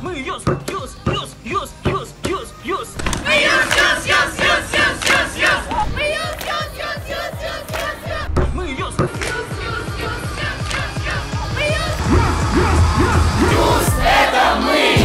Мы юз, юз, юз, юз, юз, юз, юз. Мы юз, юз, юз, юз, юз, юз, юз. Мы юз, юз, юз, юз, юз, юз, юз. Мы юз. Юз — это мы!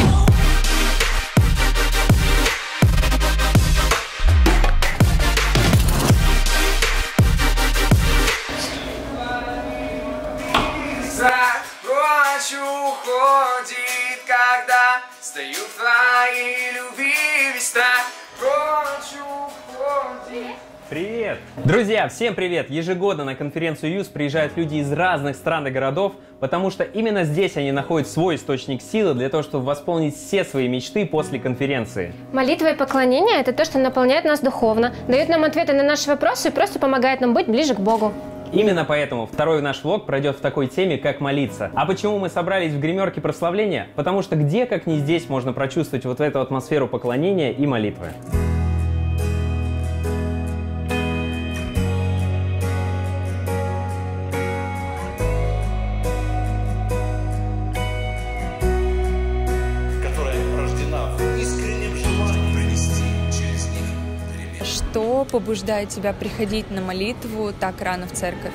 Прочь уходит, когда встают твои любви, весь страх прочь уходит. Привет! Друзья, всем привет! Ежегодно на конференцию ЮЗ приезжают люди из разных стран и городов, потому что именно здесь они находят свой источник силы для того, чтобы восполнить все свои мечты после конференции. Молитва и поклонение – это то, что наполняет нас духовно, дает нам ответы на наши вопросы и просто помогает нам быть ближе к Богу. Именно поэтому второй наш влог пройдет в такой теме, как молиться. А почему мы собрались в гримерке прославления? Потому что где, как не здесь, можно прочувствовать вот эту атмосферу поклонения и молитвы. Что побуждает тебя приходить на молитву так рано в церковь?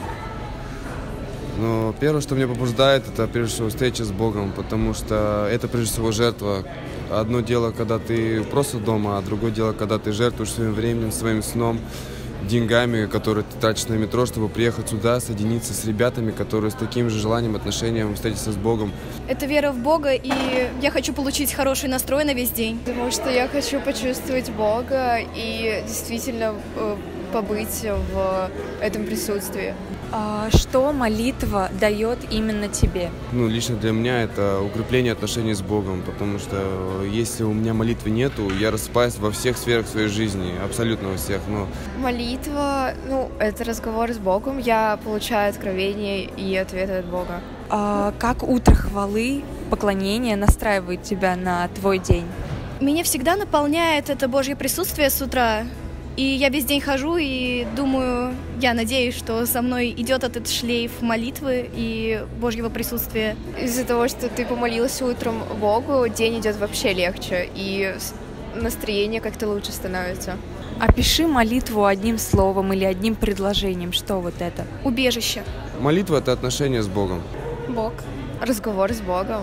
Ну, первое, что меня побуждает, это прежде всего встреча с Богом, потому что это прежде всего жертва. Одно дело, когда ты просто дома, а другое дело, когда ты жертвуешь своим временем, своим сном, деньгами, которые ты тратишь на метро, чтобы приехать сюда, соединиться с ребятами, которые с таким же желанием, отношением встретиться с Богом. Это вера в Бога, и я хочу получить хороший настрой на весь день. Потому что я хочу почувствовать Бога и действительно побыть в этом присутствии. Что молитва дает именно тебе? Ну, лично для меня это укрепление отношений с Богом, потому что если у меня молитвы нету, я рассыпаюсь во всех сферах своей жизни, абсолютно во всех. Но... Молитва, это разговор с Богом, я получаю откровение и ответы от Бога. Как утро хвалы, поклонение настраивает тебя на твой день? Меня всегда наполняет это Божье присутствие с утра. И я весь день хожу и думаю, я надеюсь, что со мной идет этот шлейф молитвы и Божьего присутствия. Из-за того, что ты помолился утром Богу, день идет вообще легче, и настроение как-то лучше становится. Опиши молитву одним словом или одним предложением. Что вот это? Убежище. Молитва — это отношение с Богом. Бог. Разговор с Богом.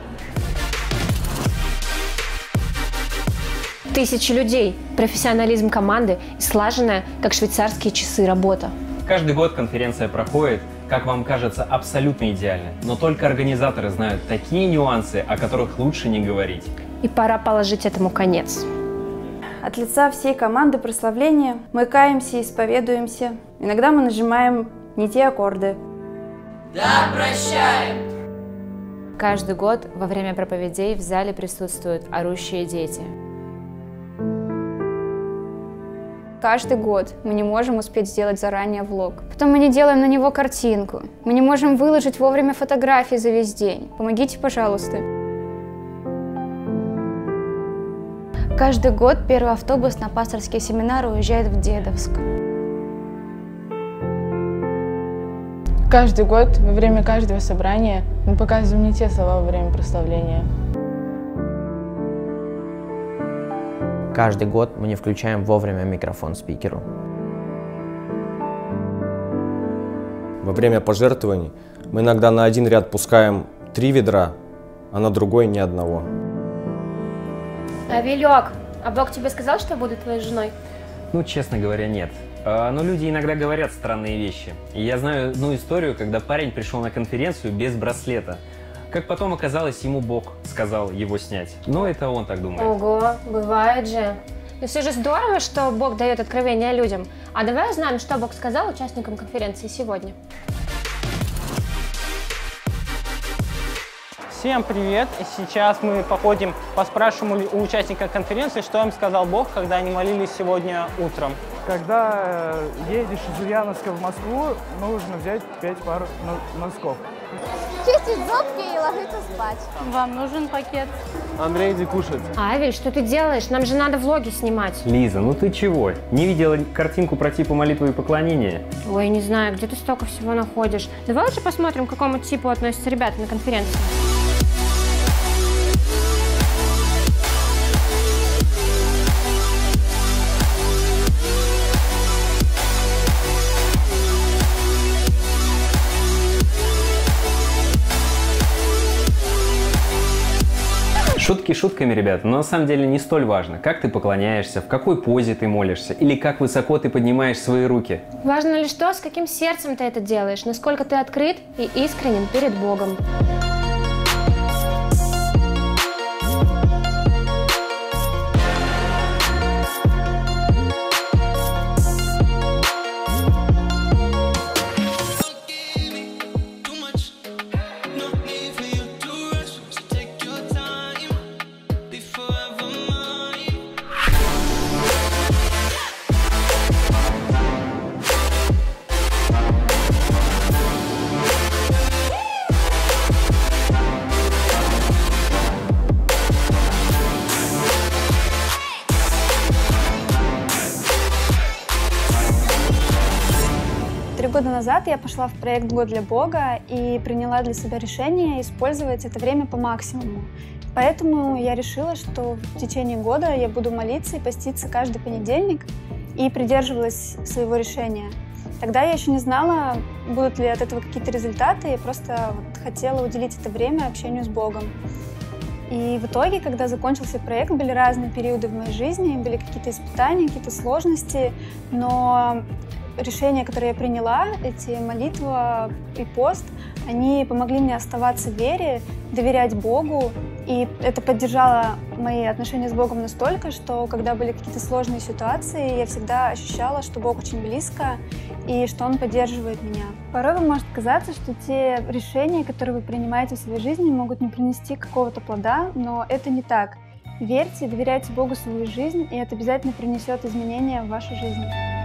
Тысячи людей, профессионализм команды и слаженная, как швейцарские часы, работа. Каждый год конференция проходит, как вам кажется, абсолютно идеально. Но только организаторы знают такие нюансы, о которых лучше не говорить. И пора положить этому конец. От лица всей команды прославления мы каемся и исповедуемся. Иногда мы нажимаем не те аккорды. Да, прощаем! Каждый год во время проповедей в зале присутствуют орущие дети. Каждый год мы не можем успеть сделать заранее влог. Потом мы не делаем на него картинку. Мы не можем выложить вовремя фотографии за весь день. Помогите, пожалуйста. Каждый год первый автобус на пасторские семинары уезжает в Дедовск. Каждый год во время каждого собрания мы показываем не те слова во время прославления. Каждый год мы не включаем вовремя микрофон спикеру. Во время пожертвований мы иногда на один ряд пускаем 3 ведра, а на другой ни одного. Вилек, а Бог тебе сказал, что я буду твоей женой? Ну, честно говоря, нет. Но люди иногда говорят странные вещи. И я знаю одну историю, когда парень пришел на конференцию без браслета. Как потом оказалось, ему Бог сказал его снять. Но это он так думает. Ого, бывает же. Но все же здорово, что Бог дает откровения людям. А давай узнаем, что Бог сказал участникам конференции сегодня. Всем привет! Сейчас мы походим, поспрашиваем у участников конференции, что им сказал Бог, когда они молились сегодня утром. Когда едешь из Ульяновска в Москву, нужно взять 5 пар носков. Чистить зубки и ложиться спать. Вам нужен пакет? Андрей, иди кушать. Авель, что ты делаешь? Нам же надо влоги снимать. Лиза, ну ты чего? Не видела картинку про типы молитвы и поклонения? Ой, не знаю, где ты столько всего находишь. Давай лучше посмотрим, к какому типу относятся ребята на конференции. Шутки шутками, ребят, но на самом деле не столь важно, как ты поклоняешься, в какой позе ты молишься или как высоко ты поднимаешь свои руки. Важно лишь то, с каким сердцем ты это делаешь, насколько ты открыт и искренен перед Богом. Года назад я пошла в проект «Год для Бога» и приняла для себя решение использовать это время по максимуму. Поэтому я решила, что в течение года я буду молиться и поститься каждый понедельник, и придерживалась своего решения. Тогда я еще не знала, будут ли от этого какие-то результаты, я просто хотела уделить это время общению с Богом. И в итоге, когда закончился проект, были разные периоды в моей жизни, были какие-то испытания, какие-то сложности, но решения, которые я приняла, эти молитва и пост, они помогли мне оставаться в вере, доверять Богу, и это поддержало мои отношения с Богом настолько, что когда были какие-то сложные ситуации, я всегда ощущала, что Бог очень близко и что Он поддерживает меня. Порой вам может казаться, что те решения, которые вы принимаете в своей жизни, могут не принести какого-то плода, но это не так. Верьте, доверяйте Богу свою жизнь, и это обязательно принесет изменения в вашу жизнь.